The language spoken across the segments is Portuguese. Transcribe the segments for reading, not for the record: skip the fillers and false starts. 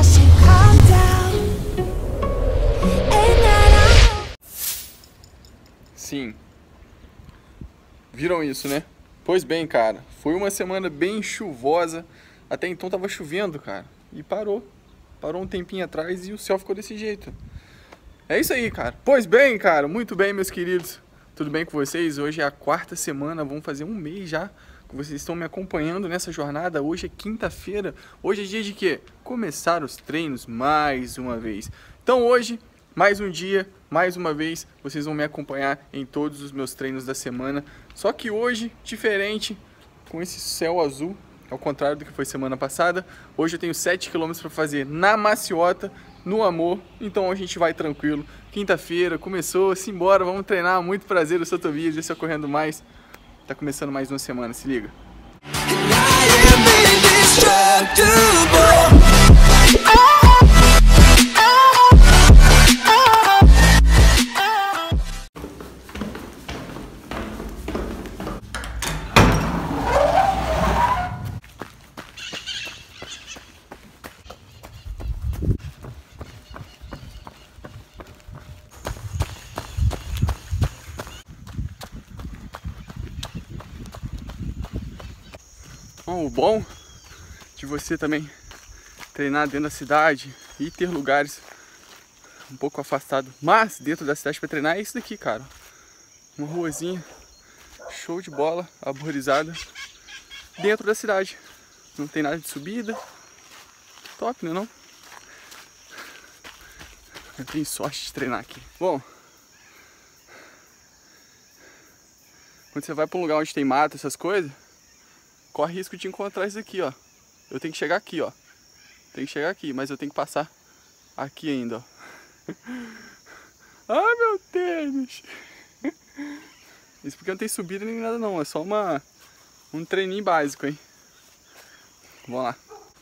Sim. Viram isso, né? Pois bem, cara, foi uma semana bem chuvosa. Até então tava chovendo, cara, e parou. Parou um tempinho atrás e o céu ficou desse jeito. É isso aí, cara. Pois bem, cara, muito bem, meus queridos. Tudo bem com vocês? Hoje é a quarta semana, vamos fazer um mês já que vocês estão me acompanhando nessa jornada. Hoje é quinta-feira. Hoje é dia de quê? Começar os treinos mais uma vez. Então hoje, mais um dia, mais uma vez, vocês vão me acompanhar em todos os meus treinos da semana. Só que hoje, diferente, com esse céu azul, ao contrário do que foi semana passada. Hoje eu tenho 7 km para fazer na maciota, no amor. Então a gente vai tranquilo. Quinta-feira, começou, simbora, vamos treinar. Muito prazer, eu sou Tobias, esse é o Correndo Mais. Tá começando mais uma semana, se liga. O bom de você também treinar dentro da cidade e ter lugares um pouco afastados, mas dentro da cidade para treinar é isso daqui, cara. Uma ruazinha show de bola, arborizada, dentro da cidade. Não tem nada de subida. Top, né não? Eu tenho sorte de treinar aqui. Bom, quando você vai para um lugar onde tem mato, essas coisas, corre risco de encontrar isso aqui, ó. Eu tenho que chegar aqui, ó. Tem que chegar aqui, mas eu tenho que passar aqui ainda, ó. Ai, meu tênis! Isso porque não tem subida nem nada não, é só um treininho básico, hein. Vamos lá.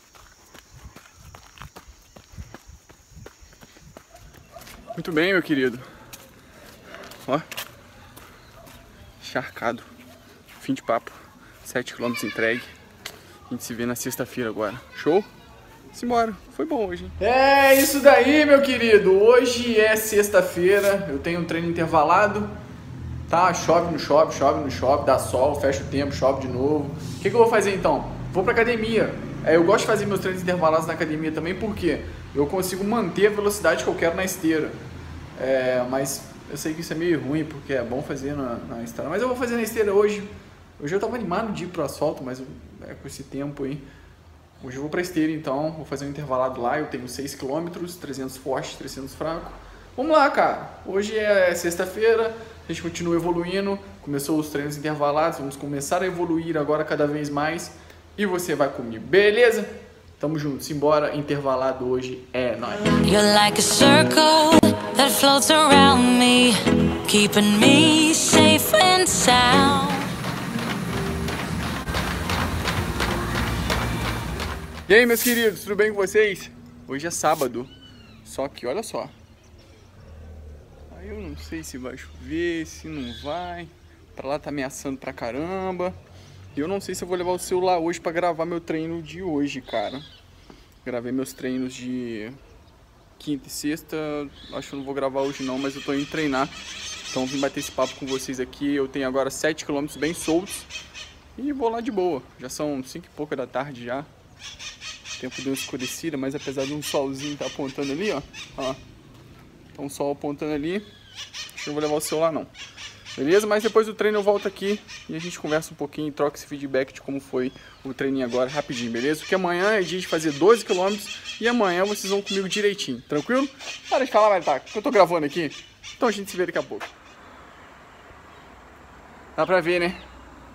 Muito bem, meu querido. Ó. Encharcado. Fim de papo. 7 km entregue. A gente se vê na sexta-feira agora. Show? Simbora. Foi bom hoje, hein? É isso daí, meu querido. Hoje é sexta-feira. Eu tenho um treino intervalado. Tá? Chove, não chove, chove, não chove. Dá sol, fecha o tempo, chove de novo. O que eu vou fazer então? Vou pra academia. Eu gosto de fazer meus treinos intervalados na academia também porque eu consigo manter a velocidade que eu quero na esteira. Mas eu sei que isso é meio ruim porque é bom fazer na esteira. Mas eu vou fazer na esteira hoje. Hoje eu tava animado de ir pro asfalto, mas com esse tempo aí. Hoje eu vou pra esteira então, vou fazer um intervalado lá. Eu tenho 6 km, 300 forte, 300 fraco. Vamos lá, cara. Hoje é sexta-feira, a gente continua evoluindo. Começou os treinos intervalados, vamos começar a evoluir agora cada vez mais. E você vai comigo, beleza? Tamo junto, simbora. Intervalado hoje é nóis. You're like a circle that floats around me, keeping me safe and sound. E aí, meus queridos, tudo bem com vocês? Hoje é sábado, só que olha só. Aí eu não sei se vai chover, se não vai. Pra lá tá ameaçando pra caramba. E eu não sei se eu vou levar o celular hoje pra gravar meu treino de hoje, cara. Gravei meus treinos de quinta e sexta. Acho que eu não vou gravar hoje não, mas eu tô indo treinar. Então vim bater esse papo com vocês aqui. Eu tenho agora 7 km bem soltos. E vou lá de boa. Já são 5 e pouca da tarde já. O tempo deu escurecida, mas apesar de um solzinho tá apontando ali, ó. Tá um sol apontando ali. Acho que eu não vou levar o celular não. Beleza? Mas depois do treino eu volto aqui e a gente conversa um pouquinho, troca esse feedback de como foi o treininho agora, rapidinho, beleza? Porque amanhã é dia de fazer 12 km e amanhã vocês vão comigo direitinho, tranquilo? Para de falar, Maritaca, que eu tô gravando aqui. Então a gente se vê daqui a pouco. Dá pra ver, né?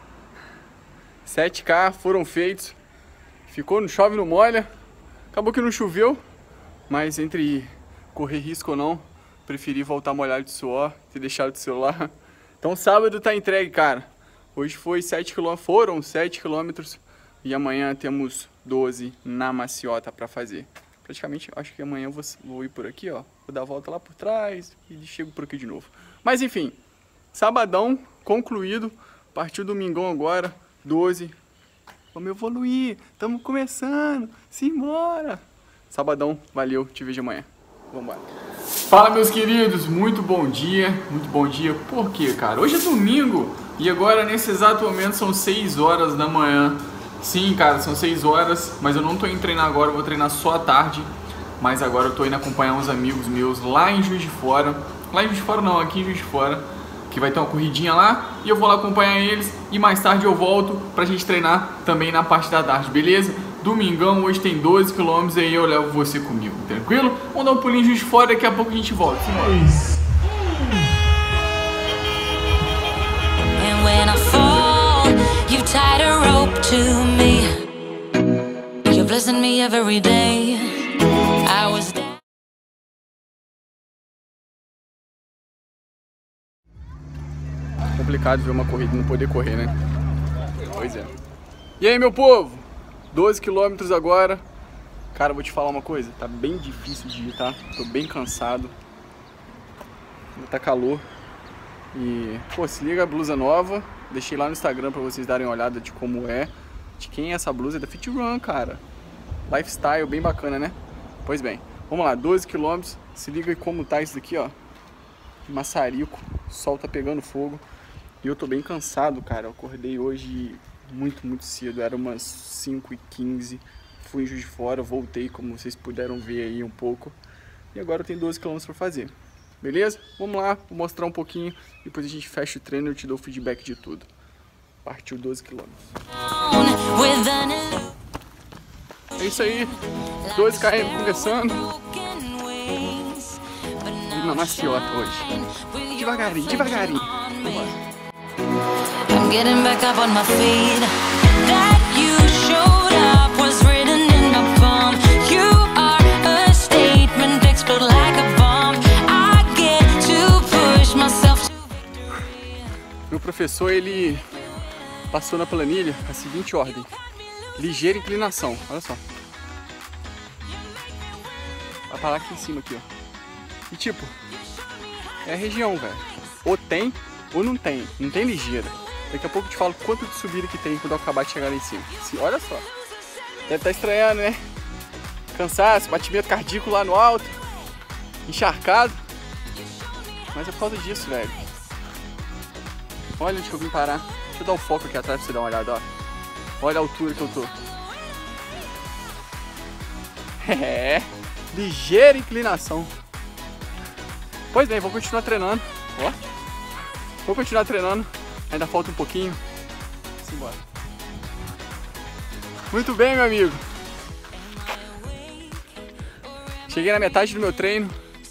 7K foram feitos. Ficou, não chove, não molha. Acabou que não choveu, mas entre correr risco ou não, preferi voltar molhado de suor, ter deixado o celular. Então sábado tá entregue, cara. Hoje foi 7 km, foram 7 km e amanhã temos 12 na maciota pra fazer. Praticamente, acho que amanhã eu vou ir por aqui, ó. Vou dar a volta lá por trás e chego por aqui de novo. Mas enfim, sabadão concluído. Partiu domingão agora, 12. Vamos evoluir, estamos começando, simbora. Sabadão, valeu, te vejo amanhã. Vambora. Fala, meus queridos, muito bom dia. Por quê, cara? Hoje é domingo e agora, nesse exato momento, são 6 horas da manhã. Sim, cara, são 6 horas, mas eu não tô indo treinar agora, eu vou treinar só à tarde. Mas agora eu tô indo acompanhar uns amigos meus lá em Juiz de Fora. Lá em Juiz de Fora não, aqui em Juiz de Fora, que vai ter uma corridinha lá e eu vou lá acompanhar eles e mais tarde eu volto pra gente treinar também na parte da tarde, beleza? Domingão, hoje tem 12 km e aí eu levo você comigo, tranquilo? Vamos dar um pulinho em Juiz de Fora, daqui a pouco a gente volta. And when I fall, you tied a rope to me. You're blessing me every day. I was there. Complicado ver uma corrida e não poder correr, né? Pois é. E aí, meu povo? 12 km agora. Cara, vou te falar uma coisa. Tá bem difícil de ir, tá? Tô bem cansado. Tá calor. E, pô, se liga a blusa nova. Deixei lá no Instagram pra vocês darem uma olhada de como é. De quem é essa blusa? É da Fit Run, cara. Lifestyle, bem bacana, né? Pois bem, vamos lá, 12 km. Se liga como tá isso daqui, ó. Maçarico, o sol tá pegando fogo. E eu tô bem cansado, cara. Eu acordei hoje muito cedo. Era umas 5h15. Fui em Juiz de Fora, voltei, como vocês puderam ver aí um pouco. E agora eu tenho 12 km pra fazer. Beleza? Vamos lá, vou mostrar um pouquinho. Depois a gente fecha o treino e eu te dou o feedback de tudo. Partiu 12 km. É isso aí. 12 km conversando. E na maciota hoje. Devagarinho. Vamos I'm getting back up on my feet. That you showed up was written in my palm. You are a statement, explode like a bomb. I get to push myself to victory. Meu professor, ele passou na planilha a seguinte ordem: ligeira inclinação, olha só. Vai parar aqui em cima, aqui, ó. E tipo, é a região, velho. Ou tem, ou não tem. Não tem ligeira. Daqui a pouco eu te falo quanto de subida que tem quando eu acabar de chegar lá em cima. Olha só. Deve estar estranhando, né? Cansaço, batimento cardíaco lá no alto. Encharcado. Mas é por causa disso, velho. Olha onde que eu vim parar. Deixa eu dar o foco aqui atrás pra você dar uma olhada, ó. Olha a altura que eu tô. É, ligeira inclinação. Pois bem, vou continuar treinando. Ó. Vou continuar treinando. Ainda falta um pouquinho. Simbora. Muito bem, meu amigo. Cheguei na metade do meu treino.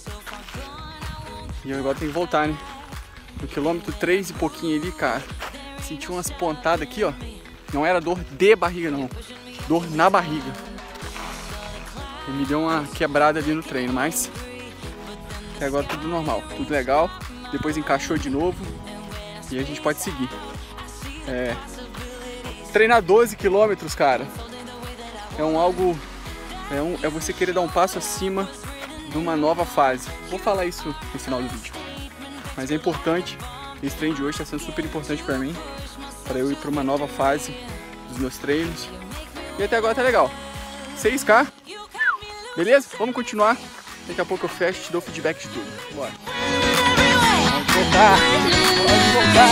E agora tenho que voltar, né? No quilômetro 3 e pouquinho ali, cara. Senti umas pontadas aqui, ó. Não era dor de barriga, não. Dor na barriga. E me deu uma quebrada ali no treino, mas até agora tudo normal, tudo legal. Depois encaixou de novo e a gente pode seguir. Treinar 12 km, cara, é você querer dar um passo acima de uma nova fase. Vou falar isso no final do vídeo, mas é importante. Esse treino de hoje está sendo super importante para mim, para eu ir para uma nova fase dos meus treinos. E até agora tá legal. 6K, beleza? Vamos continuar. Daqui a pouco eu fecho e te dou feedback de tudo. Bora. Vamos voltar.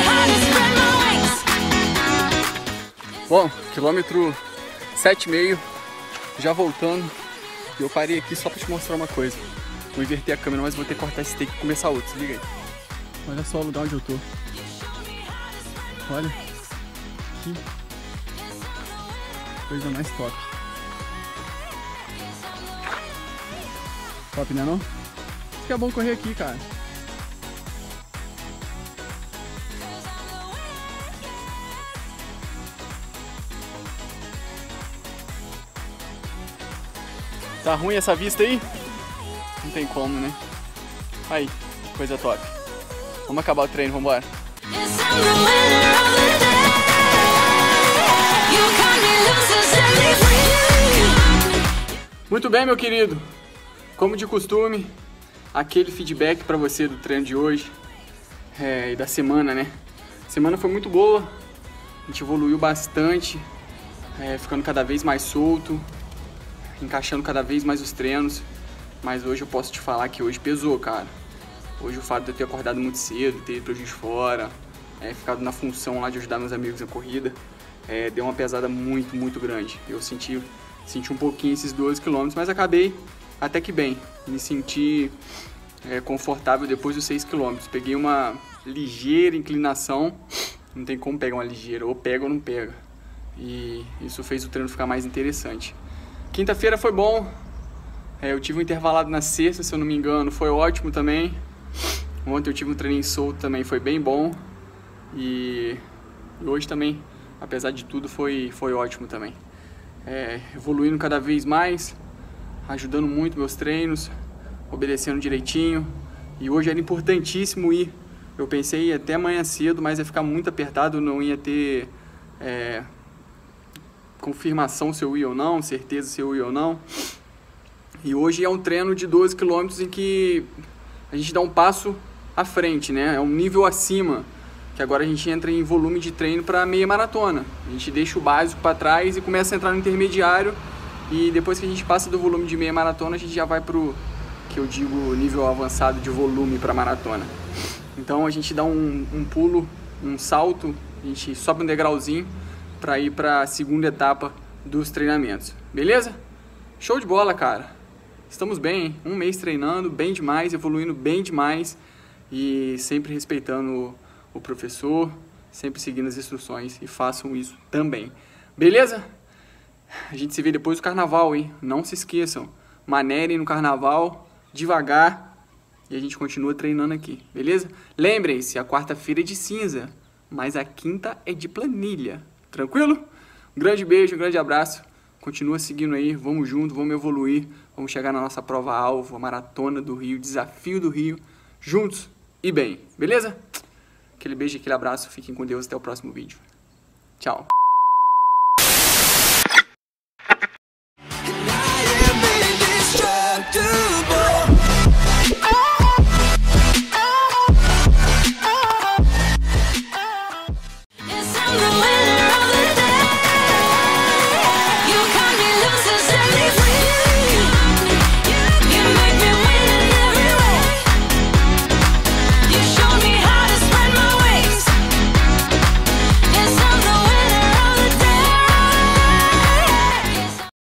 Bom, quilômetro 7,5, já voltando. E eu parei aqui só pra te mostrar uma coisa. Vou inverter a câmera, mas vou ter que cortar esse take e começar outro. Se liga aí. Olha só o lugar onde eu tô. Olha. Que coisa mais top. Top, né não? Isso que é bom correr aqui, cara. Tá ruim essa vista aí? Não tem como, né? Aí, coisa top. Vamos acabar o treino, vambora. Muito bem, meu querido. Como de costume, aquele feedback pra você do treino de hoje e da semana, né? A semana foi muito boa. A gente evoluiu bastante, ficando cada vez mais solto. encaixando cada vez mais os treinos, mas hoje eu posso te falar que hoje pesou, cara. Hoje o fato de eu ter acordado muito cedo, ter ido pra Juiz de Fora, ficado na função lá de ajudar meus amigos na corrida, deu uma pesada muito grande. Eu senti um pouquinho esses 12 km, mas acabei até que bem. Me senti confortável depois dos 6 km. Peguei uma ligeira inclinação, não tem como pegar uma ligeira, ou pega ou não pega. E isso fez o treino ficar mais interessante. Quinta-feira foi bom, eu tive um intervalado na sexta, se eu não me engano, foi ótimo também. Ontem eu tive um treininho solto também, foi bem bom. E hoje também, apesar de tudo, foi ótimo também. Evoluindo cada vez mais, ajudando muito meus treinos, obedecendo direitinho. E hoje era importantíssimo ir. Eu pensei em ir até amanhã cedo, mas ia ficar muito apertado, não ia ter confirmação se eu ia ou não, certeza se eu ia ou não. E hoje é um treino de 12 km em que a gente dá um passo à frente, né? É um nível acima, que agora a gente entra em volume de treino para meia maratona. A gente deixa o básico para trás e começa a entrar no intermediário, e depois que a gente passa do volume de meia maratona, a gente já vai pro que eu digo nível avançado de volume para maratona. Então a gente dá um pulo, um salto, a gente sobe um degrauzinho para ir para a segunda etapa dos treinamentos. Beleza? Show de bola, cara. Estamos bem, hein? Um mês treinando bem demais, evoluindo bem demais e sempre respeitando o professor, sempre seguindo as instruções, e façam isso também. Beleza? A gente se vê depois do carnaval, hein? Não se esqueçam, manerem no carnaval, devagar, e a gente continua treinando aqui, beleza? Lembrem-se, a quarta-feira é de cinza, mas a quinta é de planilha. Tranquilo? Um grande beijo, um grande abraço. Continua seguindo aí, vamos junto, vamos evoluir, vamos chegar na nossa prova-alvo, a Maratona do Rio, Desafio do Rio, juntos e bem, beleza? Aquele beijo, aquele abraço, fiquem com Deus, até o próximo vídeo. Tchau!